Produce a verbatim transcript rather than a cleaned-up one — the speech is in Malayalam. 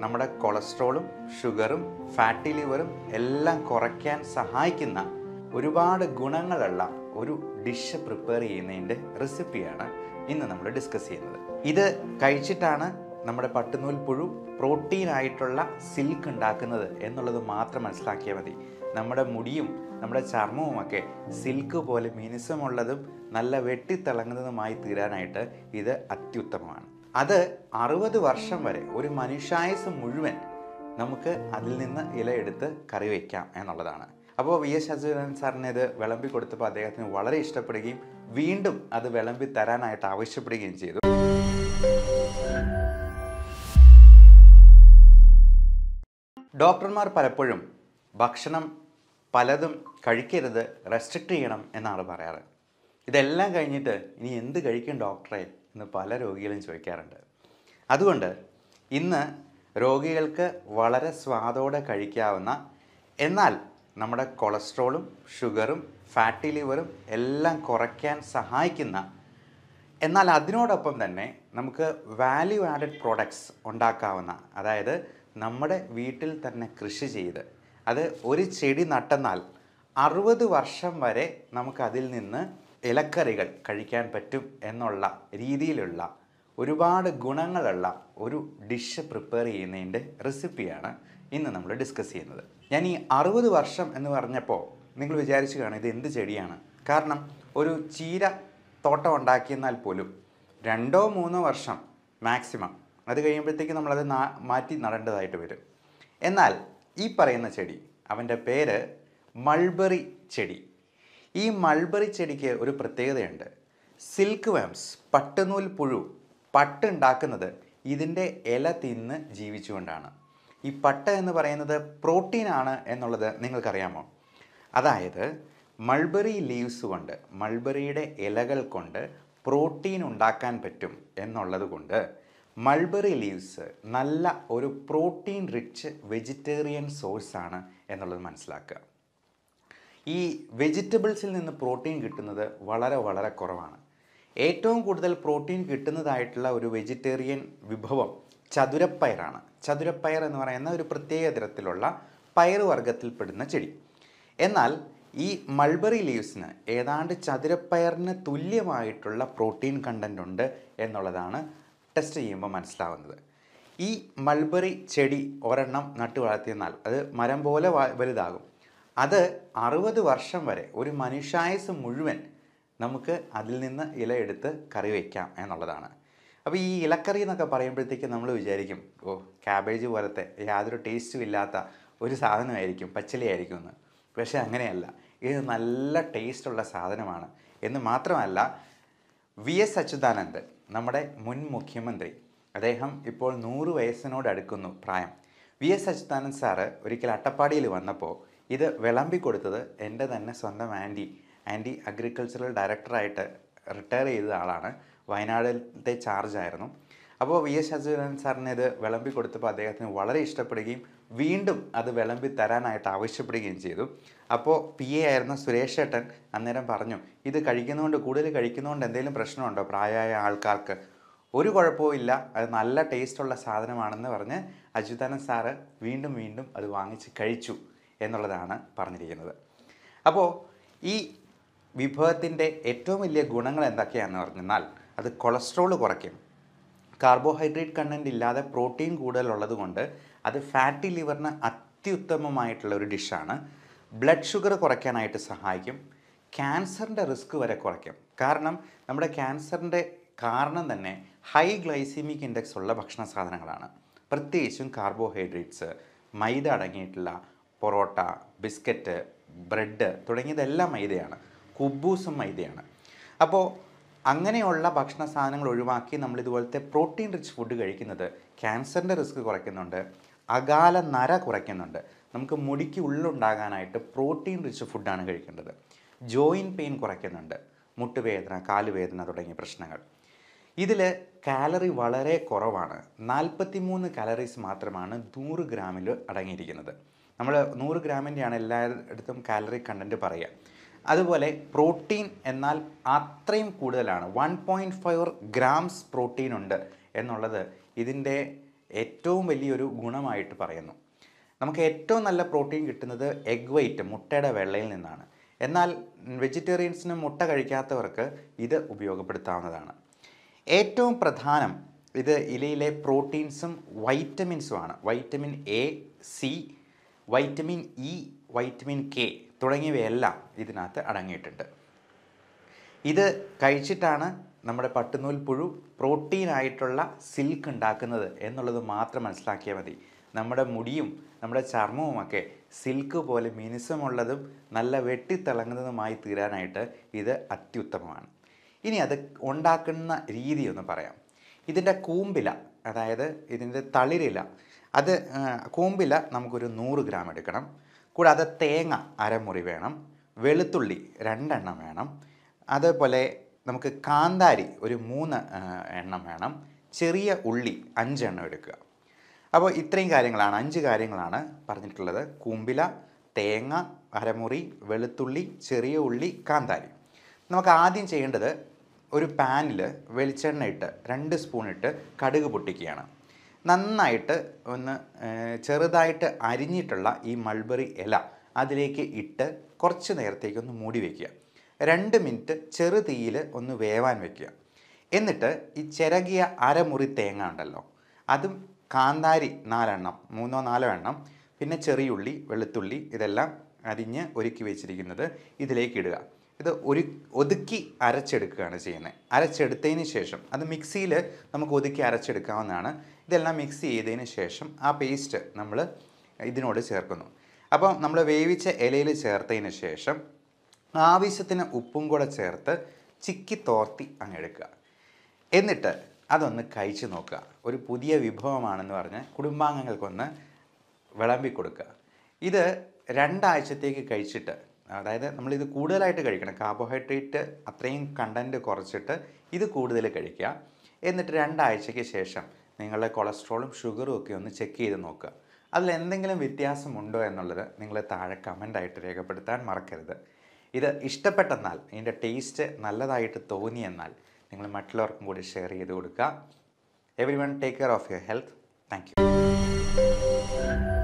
നമ്മുടെ കൊളസ്ട്രോളും ഷുഗറും ഫാറ്റി ലിവറും എല്ലാം കുറയ്ക്കാൻ സഹായിക്കുന്ന ഒരുപാട് ഗുണങ്ങളുള്ള ഒരു ഡിഷ് പ്രിപ്പയർ ചെയ്യുന്നതിൻ്റെ റെസിപ്പിയാണ് ഇന്ന് നമ്മൾ ഡിസ്കസ് ചെയ്യുന്നത്. ഇത് കഴിച്ചിട്ടാണ് നമ്മുടെ പട്ടുനൂൽ പുഴു പ്രോട്ടീൻ ആയിട്ടുള്ള സിൽക്ക് ഉണ്ടാക്കുന്നത് എന്നുള്ളത് മാത്രം മനസ്സിലാക്കിയാൽ മതി. നമ്മുടെ മുടിയും നമ്മുടെ ചർമ്മവുമൊക്കെ സിൽക്ക് പോലെ മിനുസമുള്ളതും നല്ല വെട്ടിത്തിളങ്ങുന്നതുമായി തീരാനായിട്ട് ഇത് അത്യുത്തമമാണ്. അത് അറുപത് വർഷം വരെ ഒരു മനുഷ്യായുസ് മുഴുവൻ നമുക്ക് അതിൽ നിന്ന് ഇലയെടുത്ത് കറി വയ്ക്കാം എന്നുള്ളതാണ്. അപ്പോൾ വി എസ് അച്യുതാനന്ദൻ സാറിന് ഇത് വിളമ്പി കൊടുത്തപ്പോൾ അദ്ദേഹത്തിന് വളരെ ഇഷ്ടപ്പെടുകയും വീണ്ടും അത് വിളമ്പി തരാനായിട്ട് ആവശ്യപ്പെടുകയും ചെയ്തു. ഡോക്ടർമാർ പലപ്പോഴും ഭക്ഷണം പലതും കഴിക്കരുത്, റെസ്ട്രിക്റ്റ് ചെയ്യണം എന്നാണ് പറയാറ്. ഇതെല്ലാം കഴിഞ്ഞിട്ട് ഇനി എന്ത് കഴിക്കും ഡോക്ടറെ എന്ന് പല രോഗികളും ചോദിക്കാറുണ്ട്. അതുകൊണ്ട് ഇന്ന് രോഗികൾക്ക് വളരെ സ്വാദോടെ കഴിക്കാവുന്ന, എന്നാൽ നമ്മുടെ കൊളസ്ട്രോളും ഷുഗറും ഫാറ്റി ലിവറും എല്ലാം കുറയ്ക്കാൻ സഹായിക്കുന്ന, എന്നാൽ അതിനോടൊപ്പം തന്നെ നമുക്ക് വാല്യൂ ആഡഡ് പ്രോഡക്ട്സ് ഉണ്ടാക്കാവുന്ന, അതായത് നമ്മുടെ വീട്ടിൽ തന്നെ കൃഷി ചെയ്ത് അത് ഒരു ചെടി നട്ടെന്നാൽ അറുപത് വർഷം വരെ നമുക്കതിൽ നിന്ന് ഇലക്കറികൾ കഴിക്കാൻ പറ്റും എന്നുള്ള രീതിയിലുള്ള ഒരുപാട് ഗുണങ്ങളുള്ള ഒരു ഡിഷ് പ്രിപ്പയർ ചെയ്യുന്നതിൻ്റെ റെസിപ്പിയാണ് ഇന്ന് നമ്മൾ ഡിസ്കസ് ചെയ്യുന്നത്. ഞാൻ ഈ അറുപത് വർഷം എന്ന് പറഞ്ഞപ്പോൾ നിങ്ങൾ വിചാരിച്ചു കാണും ഇത് എന്ത് ചെടിയാണ്. കാരണം ഒരു ചീര തോട്ടം ഉണ്ടാക്കിയെന്നാൽ പോലും രണ്ടോ മൂന്നോ വർഷം മാക്സിമം, അത് കഴിയുമ്പോഴത്തേക്ക് നമ്മളത് മാറ്റി നടേണ്ടതായിട്ട് വരും. എന്നാൽ ഈ പറയുന്ന ചെടി, അവൻ്റെ പേര് മൾബറി ചെടി. ഈ മൾബറി ചെടിക്ക് ഒരു പ്രത്യേകതയുണ്ട്. സിൽക്ക് വേംസ്, പട്ടുനൂൽ പുഴു, പട്ടുണ്ടാക്കുന്നത് ഇതിൻ്റെ ഇല തിന്ന് ജീവിച്ചുകൊണ്ടാണ്. ഈ പട്ട് എന്ന് പറയുന്നത് പ്രോട്ടീനാണ് എന്നുള്ളത് നിങ്ങൾക്കറിയാമോ? അതായത് മൾബറി ലീവ്സ് കൊണ്ട്, മൾബറിയുടെ ഇലകൾ കൊണ്ട് പ്രോട്ടീൻ ഉണ്ടാക്കാൻ പറ്റും എന്നുള്ളത് കൊണ്ട് മൾബറി ലീവ്സ് നല്ല ഒരു പ്രോട്ടീൻ റിച്ച് വെജിറ്റേറിയൻ സോഴ്സാണ് എന്നുള്ളത് മനസ്സിലാക്കുക. ഈ വെജിറ്റബിൾസിൽ നിന്ന് പ്രോട്ടീൻ കിട്ടുന്നത് വളരെ വളരെ കുറവാണ്. ഏറ്റവും കൂടുതൽ പ്രോട്ടീൻ കിട്ടുന്നതായിട്ടുള്ള ഒരു വെജിറ്റേറിയൻ വിഭവം ചതുരപ്പയറാണ്. ചതുരപ്പയർ എന്ന് പറയുന്ന ഒരു പ്രത്യേക തരത്തിലുള്ള പയറുവർഗ്ഗത്തിൽപ്പെടുന്ന ചെടി. എന്നാൽ ഈ മൾബറി ലീവ്സിന് ഏതാണ്ട് ചതുരപ്പയറിന് തുല്യമായിട്ടുള്ള പ്രോട്ടീൻ കണ്ടൻ്റ് ഉണ്ട് എന്നുള്ളതാണ് ടെസ്റ്റ് ചെയ്യുമ്പോൾ മനസ്സിലാവുന്നത്. ഈ മൾബറി ചെടി ഒരെണ്ണം നട്ടു വളർത്തിയെന്നാൽ അത് മരം പോലെ വലുതാകും. അത് അറുപത് വർഷം വരെ ഒരു മനുഷ്യായുസ് മുഴുവൻ നമുക്ക് അതിൽ നിന്ന് ഇലയെടുത്ത് കറി വയ്ക്കാം എന്നുള്ളതാണ്. അപ്പോൾ ഈ ഇലക്കറി എന്നൊക്കെ പറയുമ്പോഴത്തേക്ക് നമ്മൾ വിചാരിക്കും, ഓ ക്യാബേജ് പോലത്തെ യാതൊരു ടേസ്റ്റും ഇല്ലാത്ത ഒരു സാധനമായിരിക്കും, പച്ചിലയായിരിക്കും എന്ന്. പക്ഷേ അങ്ങനെയല്ല, ഇത് നല്ല ടേസ്റ്റുള്ള സാധനമാണ്. എന്ന് മാത്രമല്ല, വി എസ് അച്യുതാനന്ദൻ, നമ്മുടെ മുൻ മുഖ്യമന്ത്രി, അദ്ദേഹം ഇപ്പോൾ നൂറ് വയസ്സിനോട് അടുക്കുന്നു പ്രായം. വി എസ് അച്യുതാനന്ദൻ സാറ് ഒരിക്കൽ അട്ടപ്പാടിയിൽ വന്നപ്പോൾ ഇത് വിളമ്പി കൊടുത്തത് എൻ്റെ തന്നെ സ്വന്തം ആൻറ്റി ആൻറ്റി അഗ്രികൾച്ചറൽ ഡയറക്ടറായിട്ട് റിട്ടയർ ചെയ്ത ആളാണ്. വയനാടിലത്തെ ചാർജായിരുന്നു. അപ്പോൾ വി എസ് അച്യുതാനന്ദൻ സാറിന് ഇത് വിളമ്പി കൊടുത്തപ്പോൾ അദ്ദേഹത്തിന് വളരെ ഇഷ്ടപ്പെടുകയും വീണ്ടും അത് വിളമ്പി തരാനായിട്ട് ആവശ്യപ്പെടുകയും ചെയ്തു. അപ്പോൾ പി എ ആയിരുന്ന സുരേഷ് ഏട്ടൻ അന്നേരം പറഞ്ഞു, ഇത് കഴിക്കുന്നതുകൊണ്ട്, കൂടുതൽ കഴിക്കുന്നതുകൊണ്ട് എന്തെങ്കിലും പ്രശ്നമുണ്ടോ പ്രായമായ ആൾക്കാർക്ക്? ഒരു കുഴപ്പവും ഇല്ല, അത് നല്ല ടേസ്റ്റുള്ള സാധനമാണെന്ന് പറഞ്ഞ് അച്യുതാനന്ദൻ സാറ് വീണ്ടും വീണ്ടും അത് വാങ്ങിച്ച് കഴിച്ചു എന്നുള്ളതാണ് പറഞ്ഞിരിക്കുന്നത്. അപ്പോൾ ഈ വിഭവത്തിൻ്റെ ഏറ്റവും വലിയ ഗുണങ്ങൾ എന്തൊക്കെയാണെന്ന് പറഞ്ഞാൽ അത് കൊളസ്ട്രോൾ കുറയ്ക്കും. കാർബോഹൈഡ്രേറ്റ് കണ്ടൻറ്റ് ഇല്ലാതെ പ്രോട്ടീൻ കൂടുതലുള്ളത് കൊണ്ട് അത് ഫാറ്റി ലിവറിന് അത്യുത്തമമായിട്ടുള്ള ഒരു ഡിഷാണ്. ബ്ലഡ് ഷുഗർ കുറയ്ക്കാനായിട്ട് സഹായിക്കും. ക്യാൻസറിൻ്റെ റിസ്ക് വരെ കുറയ്ക്കും. കാരണം നമ്മുടെ ക്യാൻസറിൻ്റെ കാരണം തന്നെ ഹൈ ഗ്ലൈസീമിക് ഇൻഡെക്സ് ഉള്ള ഭക്ഷണ സാധനങ്ങളാണ്. പ്രത്യേകിച്ചും കാർബോഹൈഡ്രേറ്റ്സ്, മൈദ അടങ്ങിയിട്ടുള്ള പൊറോട്ട, ബിസ്ക്കറ്റ്, ബ്രെഡ് തുടങ്ങിയതെല്ലാം മൈദയാണ്. കുബൂസും മൈദയാണ്. അപ്പോൾ അങ്ങനെയുള്ള ഭക്ഷണ സാധനങ്ങൾ ഒഴിവാക്കി നമ്മൾ ഇതുപോലത്തെ പ്രോട്ടീൻ റിച്ച് ഫുഡ് കഴിക്കുന്നത് ക്യാൻസറിൻ്റെ റിസ്ക് കുറയ്ക്കുന്നുണ്ട്, അകാല നര കുറയ്ക്കുന്നുണ്ട്. നമുക്ക് മുടിക്ക് ഉള്ളുണ്ടാകാനായിട്ട് പ്രോട്ടീൻ റിച്ച് ഫുഡാണ് കഴിക്കേണ്ടത്. ജോയിൻറ്റ് പെയിൻ കുറയ്ക്കുന്നുണ്ട്, മുട്ടുവേദന, കാലുവേദന തുടങ്ങിയ പ്രശ്നങ്ങൾ. ഇതിൽ കാലറി വളരെ കുറവാണ്. നാൽപ്പത്തി മൂന്ന് കാലറീസ് മാത്രമാണ് നൂറ് ഗ്രാമിൽ അടങ്ങിയിരിക്കുന്നത്. നമ്മൾ നൂറ് ഗ്രാമിൻ്റെയാണ് എല്ലായിടത്തും കാലറി കണ്ടൻറ്റ് പറയുക. അതുപോലെ പ്രോട്ടീൻ എന്നാൽ അത്രയും കൂടുതലാണ്. One point five grams protein ഉണ്ട് എന്നുള്ളത് ഇതിൻ്റെ ഏറ്റവും വലിയൊരു ഗുണമായിട്ട് പറയുന്നു. നമുക്ക് ഏറ്റവും നല്ല പ്രോട്ടീൻ കിട്ടുന്നത് എഗ് വൈറ്റ്, മുട്ടയുടെ വെള്ളയിൽ നിന്നാണ്. എന്നാൽ വെജിറ്റേറിയൻസിന് മുട്ട കഴിക്കാത്തവർക്ക് ഇത് ഉപയോഗപ്പെടുത്താവുന്നതാണ്. ഏറ്റവും പ്രധാനം ഇത് ഇലയിലെ പ്രോട്ടീൻസും വൈറ്റമിൻസുമാണ്. Vitamin A, C, vitamin E, vitamin K തുടങ്ങിയവയെല്ലാം ഇതിനകത്ത് അടങ്ങിയിട്ടുണ്ട്. ഇത് കഴിച്ചിട്ടാണ് നമ്മുടെ പട്ടുനൂൽ പുഴു പ്രോട്ടീനായിട്ടുള്ള സിൽക്ക് ഉണ്ടാക്കുന്നത് എന്നുള്ളത് മാത്രം മനസ്സിലാക്കിയാൽ മതി. നമ്മുടെ മുടിയും നമ്മുടെ ചർമ്മവുമൊക്കെ സിൽക്ക് പോലെ മിനുസമുള്ളതും നല്ല വെട്ടിത്തിളങ്ങുന്നതുമായി തീരാനായിട്ട് ഇത് അത്യുത്തമമാണ്. ഇനി അത് ഉണ്ടാക്കുന്ന രീതി ഒന്ന് പറയാം. ഇതിൻ്റെ കൂമ്പില, അതായത് ഇതിൻ്റെ തളിരില, അത് കൂമ്പില നമുക്കൊരു നൂറ് ഗ്രാം എടുക്കണം. കൂടാതെ തേങ്ങ അരമുറി വേണം, വെളുത്തുള്ളി രണ്ടെണ്ണം വേണം, അതേപോലെ നമുക്ക് കാന്താരി ഒരു മൂന്ന് എണ്ണം വേണം, ചെറിയ ഉള്ളി അഞ്ചെണ്ണം എടുക്കുക. അപ്പോൾ ഇത്രയും കാര്യങ്ങളാണ്, അഞ്ച് കാര്യങ്ങളാണ് പറഞ്ഞിട്ടുള്ളത്. കൂമ്പില, തേങ്ങ അരമുറി, വെളുത്തുള്ളി, ചെറിയ ഉള്ളി, കാന്താരി. നമുക്ക് ആദ്യം ചെയ്യേണ്ടത് ഒരു പാനിൽ വെളിച്ചെണ്ണ ഇട്ട് രണ്ട് സ്പൂൺ ഇട്ട് കടുക് പൊട്ടിക്കുകയാണ്. നന്നായിട്ട് ഒന്ന് ചെറുതായിട്ട് അരിഞ്ഞിട്ടുള്ള ഈ മൾബറി ഇല അതിലേക്ക് ഇട്ട് കുറച്ച് നേരത്തേക്ക് ഒന്ന് മൂടി വയ്ക്കുക. രണ്ട് മിനിറ്റ് ചെറു തീയിൽ ഒന്ന് വേവാൻ വയ്ക്കുക. എന്നിട്ട് ഈ ചിരകിയ അരമുറി തേങ്ങ ഉണ്ടല്ലോ, അതും കാന്താരി നാലെണ്ണം, മൂന്നോ നാലോ എണ്ണം, പിന്നെ ചെറിയുള്ളി, വെളുത്തുള്ളി ഇതെല്ലാം അരിഞ്ഞ് ഒരുക്കി വെച്ചിരിക്കുന്നത് ഇതിലേക്ക് ഇടുക. ഇത് ഒരു ഒതുക്കി അരച്ചെടുക്കുകയാണ് ചെയ്യുന്നത്. അരച്ചെടുത്തതിന് ശേഷം അത് മിക്സിയിൽ നമുക്ക് ഒതുക്കി അരച്ചെടുക്കാവുന്നതാണ്. ഇതെല്ലാം മിക്സ് ചെയ്തതിന് ശേഷം ആ പേസ്റ്റ് നമ്മൾ ഇതിനോട് ചേർക്കുന്നു. അപ്പോൾ നമ്മൾ വേവിച്ച ഇലയിൽ ചേർത്തതിന് ശേഷം ആവശ്യത്തിന് ഉപ്പും കൂടെ ചേർത്ത് ചിക്കി തോർത്തി അങ്ങ് എടുക്കുക. എന്നിട്ട് അതൊന്ന് കഴിച്ച് നോക്കുക. ഒരു പുതിയ വിഭവമാണെന്ന് പറഞ്ഞ് കുടുംബാംഗങ്ങൾക്കൊന്ന് വിളമ്പി കൊടുക്കുക. ഇത് രണ്ടാഴ്ചത്തേക്ക് കഴിച്ചിട്ട്, അതായത് നമ്മളിത് കൂടുതലായിട്ട് കഴിക്കണം, കാർബോഹൈഡ്രേറ്റ് അത്രയും കണ്ടൻറ്റ് കുറച്ചിട്ട് ഇത് കൂടുതൽ കഴിക്കുക. എന്നിട്ട് രണ്ടാഴ്ചയ്ക്ക് ശേഷം നിങ്ങളുടെ കൊളസ്ട്രോളും ഷുഗറും ഒക്കെ ഒന്ന് ചെക്ക് ചെയ്ത് നോക്കുക. അതിൽ എന്തെങ്കിലും വ്യത്യാസമുണ്ടോ എന്നുള്ളത് നിങ്ങൾ താഴെ കമൻ്റായിട്ട് രേഖപ്പെടുത്താൻ മറക്കരുത്. ഇത് ഇഷ്ടപ്പെട്ടെന്നാൽ, ഇതിൻ്റെ ടേസ്റ്റ് നല്ലതായിട്ട് തോന്നിയെന്നാൽ നിങ്ങൾ മറ്റുള്ളവർക്കും കൂടി ഷെയർ ചെയ്ത് കൊടുക്കുക. Everyone take care of your health. Thank U.